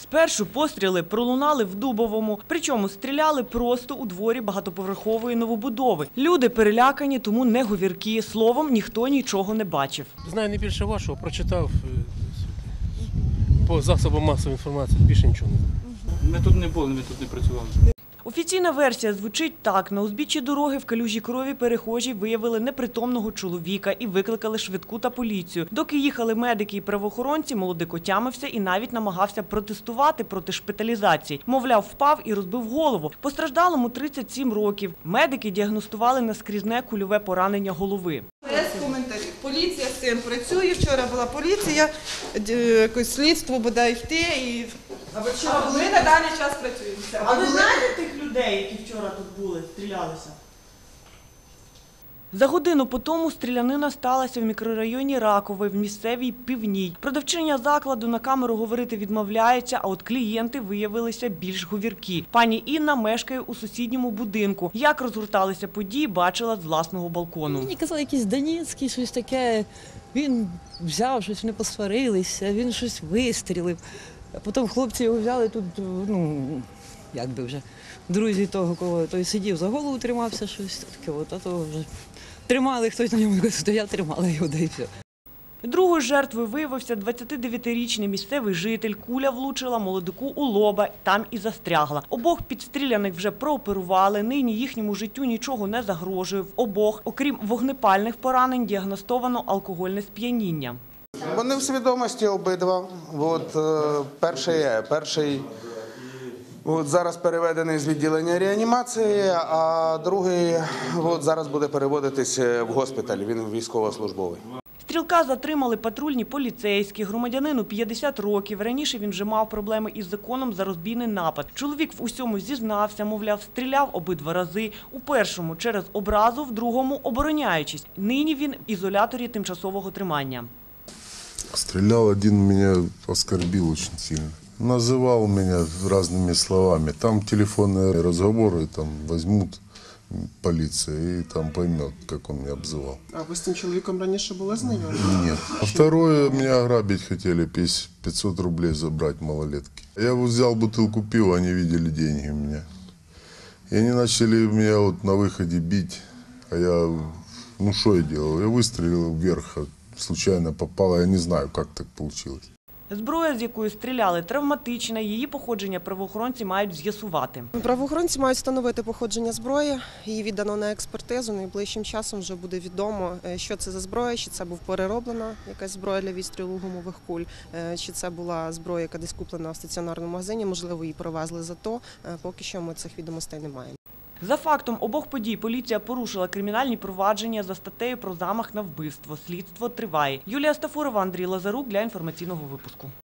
Спершу постріли пролунали в Дубовому, причому стріляли просто у дворі багатоповерхової новобудови. Люди перелякані, тому не говіркі. Словом, ніхто нічого не бачив. Знаю не більше вашого, прочитав по засобам масової інформації, більше нічого не знаю. Ми тут не були, ми тут не працювали. Офіційна версія звучить так. На узбіччі дороги в калюжі крові перехожі виявили непритомного чоловіка і викликали швидку та поліцію. Доки їхали медики і правоохоронці, молодик отямився і навіть намагався протестувати проти шпиталізації. Мовляв, впав і розбив голову. Постраждалому 37 років. Медики діагностували наскрізне кульове поранення голови. Без коментарів. Поліція з цим працює. Вчора була поліція, якось слідство буде йти. А ми на даний час працюємо. А ви знаєте тих людей, які вчора тут були, стрілялися? За годину по тому стрілянина сталася в мікрорайоні Ракове, в місцевій Півній. Продавчиня закладу на камеру говорити відмовляється, а от клієнти виявилися більш говіркі. Пані Інна мешкає у сусідньому будинку. Як розгорталися події, бачила з власного балкону. Мені казали, якийсь Донецький, щось таке. Він взяв щось, вони посварилися, він щось вистрілив. А потім хлопці його взяли тут, якби вже, друзі того, кого той сидів, за голову тримався, щось таке, а то вже тримали, хтось на ньому, то я тримала його, да і все. Другою жертвою виявився 29-річний місцевий житель. Куля влучила молодику у лоба, там і застрягла. Обох підстріляних вже прооперували, нині їхньому життю нічого не загрожує. В обох, окрім вогнепальних поранень, діагностовано алкогольне сп'яніння. Вони в свідомості обидва. Перший зараз переведений з відділення реанімації, а другий зараз буде переводитись в госпіталь, він військовослужбовий. Стрілка затримали патрульні поліцейські. Громадянину 50 років. Раніше він вже мав проблеми із законом за розбійний напад. Чоловік в усьому зізнався, мовляв, стріляв обидва рази. У першому через образу, в другому обороняючись. Нині він в ізоляторі тимчасового тримання. Стрелял один, меня оскорбил очень сильно. Называл меня разными словами. Там телефонные разговоры там возьмут полиция и там поймет, как он меня обзывал. А ви з цим чоловіком раніше були знайомі? Нет. А второе, меня ограбить хотели, 500 рублей забрать малолетки. Я взял бутылку пива, они видели деньги у меня. И они начали меня на выходе бить. А я, что я делал? Я выстрелил вверх, случайно попало, я не знаю, как так получилось. Зброя, з якою стріляли, травматична. Її походження правоохоронці мають з'ясувати. Правоохоронці мають встановити походження зброї. Її віддано на експертизу. Найближчим часом вже буде відомо, що це за зброя, чи це був перероблена якась зброя для відстрілу гумових куль, чи це була зброя, яка десь куплена в стаціонарному магазині, можливо, її провезли за то. Поки що ми цих відомостей не маємо. За фактом обох подій поліція порушила кримінальні провадження за статтею про замах на вбивство. Слідство триває. Юлія Стафурова, Андрій Лазарук для інформаційного випуску.